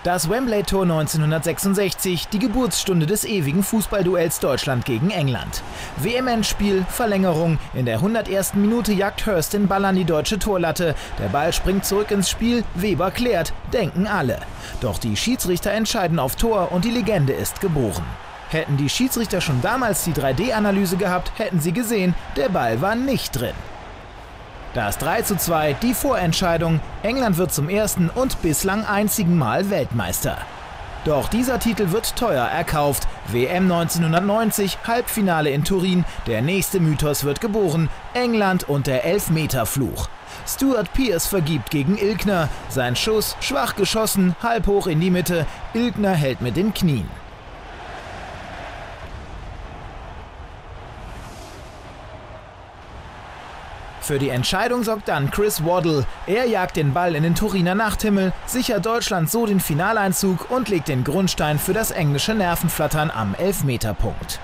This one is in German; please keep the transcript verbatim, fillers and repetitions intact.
Das Wembley-Tor neunzehnhundertsechsundsechzig, die Geburtsstunde des ewigen Fußballduells Deutschland gegen England. W M-Endspiel, Verlängerung, in der hundertersten Minute jagt Hurst den Ball an die deutsche Torlatte. Der Ball springt zurück ins Spiel, Weber klärt, denken alle. Doch die Schiedsrichter entscheiden auf Tor und die Legende ist geboren. Hätten die Schiedsrichter schon damals die drei D Analyse gehabt, hätten sie gesehen, der Ball war nicht drin. Das drei zu zwei, die Vorentscheidung. England wird zum ersten und bislang einzigen Mal Weltmeister. Doch dieser Titel wird teuer erkauft. W M neunzehnhundertneunzig, Halbfinale in Turin. Der nächste Mythos wird geboren. England und der Elfmeterfluch. Stuart Pearce vergibt gegen Ilkner. Sein Schuss, schwach geschossen, halb hoch in die Mitte. Ilkner hält mit den Knien. Für die Entscheidung sorgt dann Chris Waddle. Er jagt den Ball in den Turiner Nachthimmel, sichert Deutschland so den Finaleinzug und legt den Grundstein für das englische Nervenflattern am Elfmeterpunkt.